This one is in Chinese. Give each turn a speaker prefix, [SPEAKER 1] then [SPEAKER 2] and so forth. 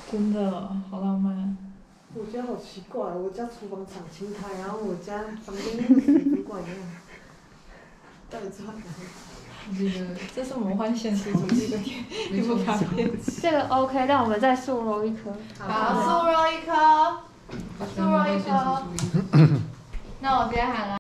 [SPEAKER 1] 真的好浪漫。
[SPEAKER 2] 我家好奇怪，我家厨房敞青苔，然后我家房间跟水族馆一样，到底在哪里？
[SPEAKER 1] 这是魔幻现实主义的一部卡片。
[SPEAKER 3] 这个 OK，让我们再素揉一颗。
[SPEAKER 4] 好，素肉一颗，素肉一颗。那我直接喊了。